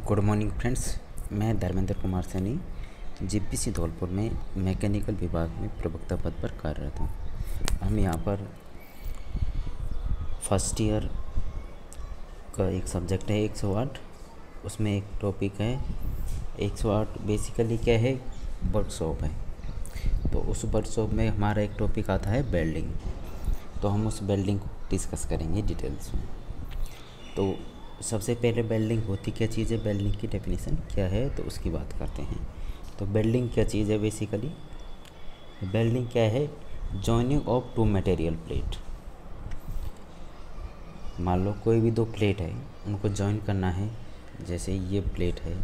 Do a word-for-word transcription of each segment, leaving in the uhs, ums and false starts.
Good morning friends, मैं Dharmendra Kumar Saini GPC Dholpur में mechanical विभाग में प्रवक्ता पद पर कार्यरत हूँ। हम यहाँ पर फर्स्ट ईयर का एक सब्जेक्ट है एक सौ आठ, उसमें एक टॉपिक है एक सौ आठ बेसिकली क्या है, वर्कशॉप है। तो उस वर्कशॉप में हमारा एक टॉपिक आता है वेल्डिंग। तो हम उस वेल्डिंग को डिस्कस करेंगे डिटेल्स में। तो सबसे पहले वेल्डिंग होती क्या चीज़ है, वेल्डिंग की डेफिनेशन क्या है, तो उसकी बात करते हैं। तो वेल्डिंग क्या चीज़ है, बेसिकली वेल्डिंग क्या है, joining of two material plate. मान लो कोई भी दो प्लेट है, उनको जॉइन करना है। जैसे ये प्लेट है,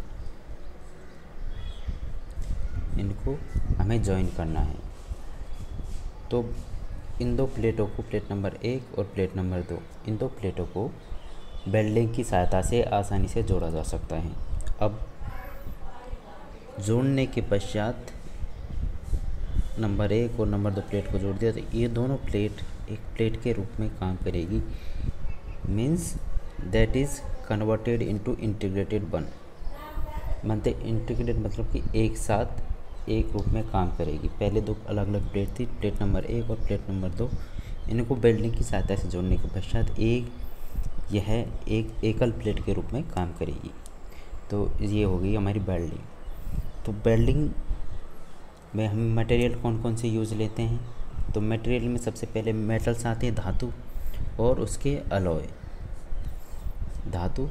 इनको हमें जॉइन करना है। तो इन दो प्लेटों को, प्लेट नंबर एक और प्लेट नंबर दो, इन दो प्लेटों को वेल्डिंग की सहायता से आसानी से जोड़ा जा सकता है। अब जोड़ने के पश्चात नंबर एक और नंबर दो प्लेट को जोड़ दिया तो ये दोनों प्लेट एक प्लेट के रूप में काम करेगी। Means that is converted into integrated one. मानते इंटीग्रेटेड मतलब कि एक साथ एक रूप में काम करेगी। पहले दो अलग अलग प्लेट थी, प्लेट नंबर एक और प्लेट नंबर दो, इनको वेल्डिंग की सहायता से जोड़ने के पश्चात एक यह एक एकल प्लेट के रूप में काम करेगी। तो ये हो गई हमारी वेल्डिंग। तो वेल्डिंग में हम मटेरियल कौन कौन से यूज़ लेते हैं, तो मटेरियल में सबसे पहले मेटल्स आते हैं, धातु और उसके अलॉय। धातु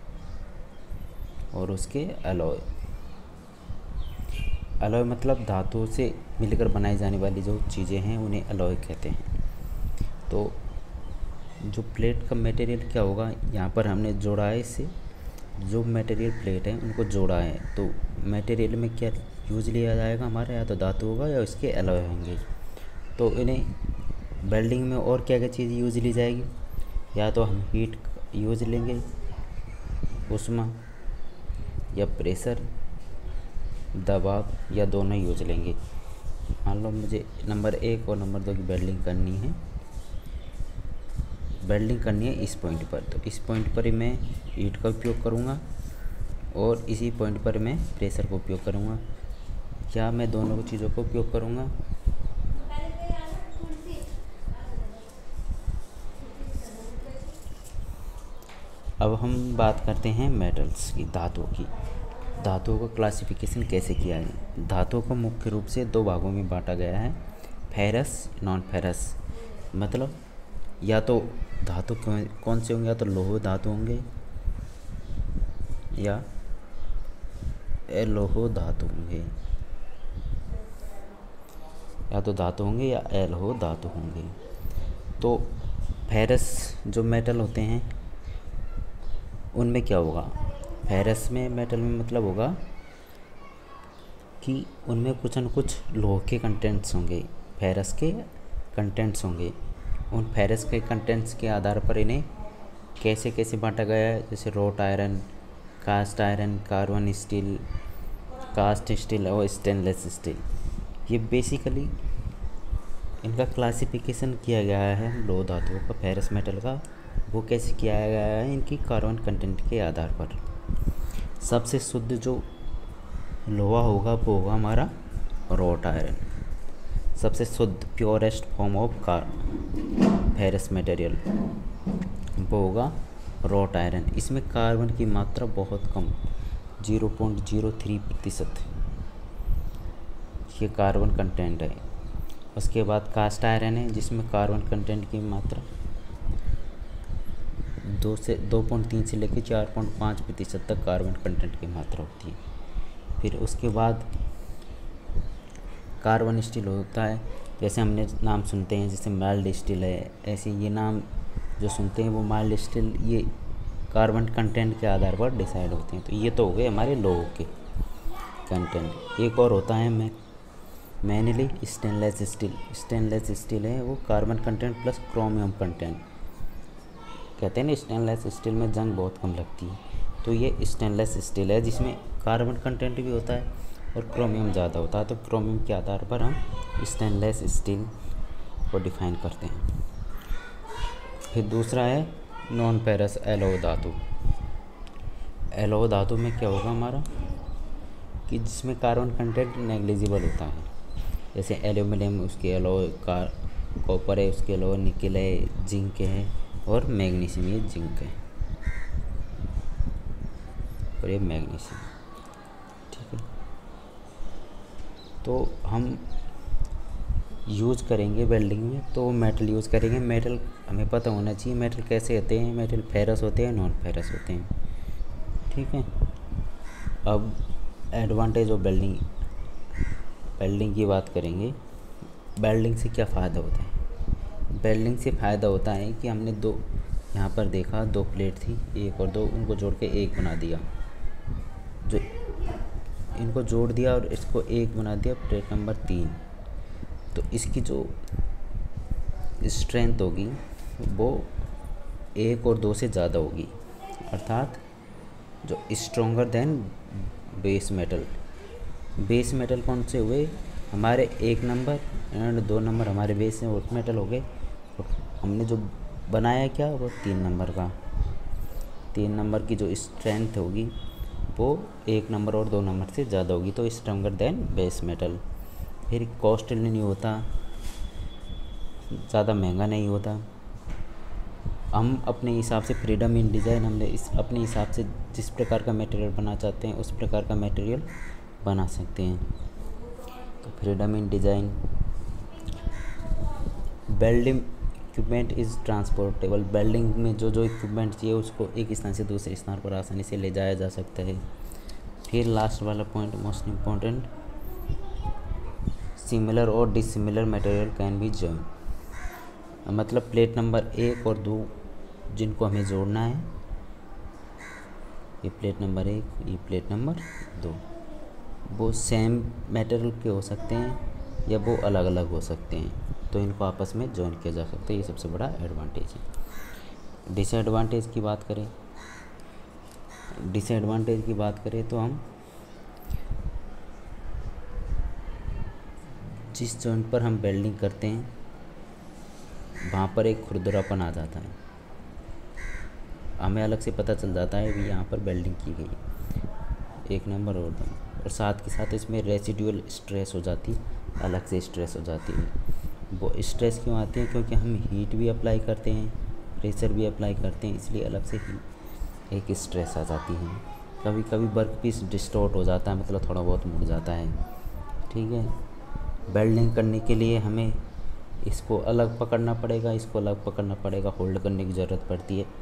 और उसके अलॉय। अलॉय मतलब धातुओं से मिलकर बनाई जाने वाली जो चीज़ें हैं उन्हें अलॉय कहते हैं। तो जो प्लेट का मटेरियल क्या होगा, यहाँ पर हमने जोड़ा है, इससे जो मटेरियल प्लेट है उनको जोड़ा है। तो मटेरियल में क्या यूज लिया जाएगा हमारा, या तो धातु होगा या इसके अलॉय होंगे। तो इन्हें वेल्डिंग में और क्या क्या चीज़ यूज ली जाएगी, या तो हम हीट यूज लेंगे, उष्मा या प्रेशर, दबाव, या दोनों यूज लेंगे। मान लो मुझे नंबर एक और नंबर दो की वेल्डिंग करनी है वेल्डिंग करनी है इस पॉइंट पर, तो इस पॉइंट पर ही मैं हीट का उपयोग करूँगा और इसी पॉइंट पर मैं प्रेशर का उपयोग करूँगा। क्या मैं दोनों चीज़ों का उपयोग करूँगा। अब हम बात करते हैं मेटल्स की, धातुओं की। धातुओं का क्लासिफिकेशन कैसे किया है। धातुओं को मुख्य रूप से दो भागों में बांटा गया है, फेरस, नॉन फेरस। मतलब या तो धातु कौन से होंगे, या तो लोह धातु होंगे या अलोह धातु होंगे, या तो धातु होंगे या अलोह धातु होंगे। तो फेरस जो मेटल होते हैं उनमें क्या होगा, फेरस में मेटल में मतलब होगा कि उनमें कुछ न कुछ लोह के कंटेंट्स होंगे, फेरस के कंटेंट्स होंगे। उन फेरस के कंटेंट्स के आधार पर इन्हें कैसे कैसे बांटा गया है, जैसे wrought iron, cast iron, carbon steel, cast steel और स्टेनलेस स्टील। ये बेसिकली इनका क्लासिफिकेशन किया गया है लोह धातुओं का, फेरस मेटल का। वो कैसे किया गया है, इनकी कार्बन कंटेंट के आधार पर। सबसे शुद्ध जो लोहा होगा वो होगा हमारा रोट आयरन। सबसे शुद्ध purest form of car ferrous material वो होगा रोट आयरन। इसमें कार्बन की मात्रा बहुत कम, ज़ीरो पॉइंट ज़ीरो थ्री प्रतिशत ये कार्बन कंटेंट है। उसके बाद कास्ट आयरन है, जिसमें कार्बन कंटेंट की मात्रा दो से दो पॉइंट तीन से लेकर चार पॉइंट पाँच प्रतिशत तक कार्बन कंटेंट की मात्रा होती है। फिर उसके बाद कार्बन स्टील होता है, जैसे हमने नाम सुनते हैं, जैसे माइल्ड स्टील है, ऐसे ये नाम जो सुनते हैं वो माइल्ड स्टील, ये कार्बन कंटेंट के आधार पर डिसाइड होते हैं। तो ये तो हो गए हमारे लोह के कंटेंट। एक और होता है मैं mainly stainless steel. Stainless steel है वो carbon content plus chromium content. कहते हैं ना स्टेनलेस स्टील में जंग बहुत कम लगती है, तो ये स्टेनलेस स्टील है जिसमें कार्बन कंटेंट भी होता है और क्रोमियम ज़्यादा होता है। तो क्रोमियम के आधार पर हम स्टेनलेस स्टील को डिफाइन करते हैं। फिर दूसरा है नॉन फेरस एलोह धातु। एलओ धातु में क्या होगा हमारा कि जिसमें कार्बन कंटेंट नेग्लिजिबल होता है, जैसे एल्यूमिनियम उसके एलॉय, का कॉपर है उसके एलॉय, निकल है, जिंक है और मैग्नीशियम, ये जिंक है और ये मैग्नीशियम। ठीक है, तो हम यूज़ करेंगे वेल्डिंग में तो मेटल यूज़ करेंगे। मेटल हमें पता होना चाहिए मेटल कैसे होते हैं, मेटल फेरस होते हैं, नॉन फेरस होते हैं। ठीक है, अब एडवांटेज ऑफ वेल्डिंग, वेल्डिंग की बात करेंगे। वेल्डिंग से क्या फ़ायदा होता है? वेल्डिंग से फ़ायदा होता है कि हमने दो, यहाँ पर देखा दो प्लेट थी, एक और दो, उनको जोड़ के एक बना दिया, जो इनको जोड़ दिया और इसको एक बना दिया, प्लेट नंबर तीन। तो इसकी जो स्ट्रेंथ होगी वो एक और दो से ज़्यादा होगी, अर्थात जो stronger than base metal. Base metal कौन से हुए? हमारे एक नंबर एंड दो नंबर हमारे बेस मेटल हो गए। और हमने जो बनाया क्या, वो तीन नंबर का, तीन नंबर की जो स्ट्रेंथ होगी वो एक नंबर और दो नंबर से ज़्यादा होगी, तो स्ट्रोंगर देन बेस मेटल। फिर कॉस्टली नहीं होता, ज़्यादा महंगा नहीं होता। हम अपने हिसाब से फ्रीडम इन डिज़ाइन, हमने इस अपने हिसाब से जिस प्रकार का मटेरियल बनाना चाहते हैं उस प्रकार का मटेरियल बना सकते हैं। तो freedom in design. Welding equipment is transportable. Welding में जो जो इक्विपमेंट चाहिए उसको एक स्थान से दूसरे स्थान पर आसानी से ले जाया जा सकता है। फिर लास्ट वाला पॉइंट मोस्ट इम्पोर्टेंट, सिमिलर और dissimilar material can be join. मतलब प्लेट नंबर एक और दो जिनको हमें जोड़ना है, ये प्लेट नंबर एक, ये प्लेट नंबर दो, वो सेम मटेरियल के हो सकते हैं या वो अलग अलग हो सकते हैं, तो इनको आपस में जॉइन किया जा सकता है। ये सबसे बड़ा एडवांटेज है। डिसएडवांटेज की बात करें, डिसएडवांटेज की बात करें तो हम जिस जॉइंट पर हम वेल्डिंग करते हैं वहाँ पर एक खुरदरापन आ जाता है, हमें अलग से पता चल जाता है कि यहाँ पर वेल्डिंग की गई, एक नंबर और दो। और साथ के साथ इसमें रेसिडुअल स्ट्रेस हो जाती है, अलग से स्ट्रेस हो जाती है। वो स्ट्रेस क्यों आती है? क्योंकि हम हीट भी अप्लाई करते हैं, प्रेशर भी अप्लाई करते हैं, इसलिए अलग से ही एक स्ट्रेस आ जाती है। कभी कभी वर्क पीस डिस्टॉर्ट हो जाता है, मतलब थोड़ा बहुत मुड़ जाता है। ठीक है, वेल्डिंग करने के लिए हमें इसको अलग पकड़ना पड़ेगा, इसको अलग पकड़ना पड़ेगा, होल्ड करने की ज़रूरत पड़ती है।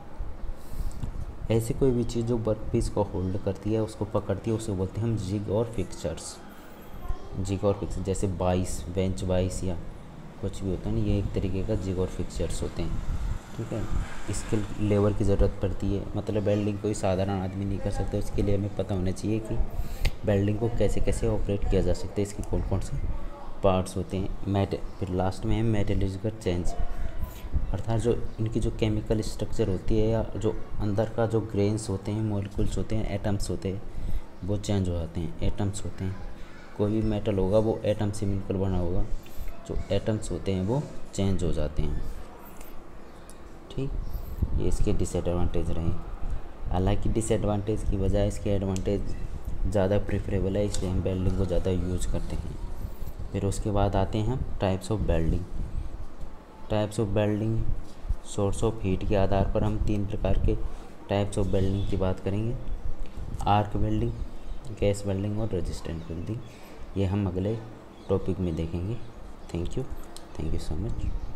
ऐसे कोई भी चीज़ जो वर्क पीस को होल्ड करती है, उसको पकड़ती है, उसे बोलते हैं हम जिग और फिक्सचर्स। जिग और फिक्सर जैसे बाइस, बेंच बाइस या कुछ भी होता है ना, ये एक तरीके का जिग और फिक्सचर्स होते हैं। ठीक है, इसके लेबर की ज़रूरत पड़ती है, मतलब वेल्डिंग कोई साधारण आदमी नहीं कर सकता, इसके लिए हमें पता होना चाहिए कि वेल्डिंग को कैसे कैसे ऑपरेट किया जा सकता है, इसके कौन कौन से पार्ट्स होते हैं। मेट फिर लास्ट में है मेटलर्जिकल चेंज, अर्थात जो इनकी जो केमिकल स्ट्रक्चर होती है या जो अंदर का जो ग्रेन्स होते हैं, मॉलिक्यूल्स होते हैं, एटम्स होते हैं, वो चेंज हो जाते हैं। एटम्स होते हैं, कोई भी मेटल होगा वो एटम से मिलकर बना होगा, जो एटम्स होते हैं वो चेंज हो जाते हैं। ठीक, ये इसके डिसएडवांटेज रहे। हालांकि डिसएडवांटेज की बजाय इसके एडवांटेज ज़्यादा प्रेफरेबल है, इसलिए हम वेल्डिंग को ज़्यादा यूज करते हैं। फिर उसके बाद आते हैं हम types of welding. Types of welding, source of heat के आधार पर हम तीन प्रकार के टाइप्स ऑफ वेल्डिंग की बात करेंगे। आर्क वेल्डिंग, गैस वेल्डिंग और रेजिस्टेंट वेल्डिंग। ये हम अगले टॉपिक में देखेंगे। Thank you, thank you so much.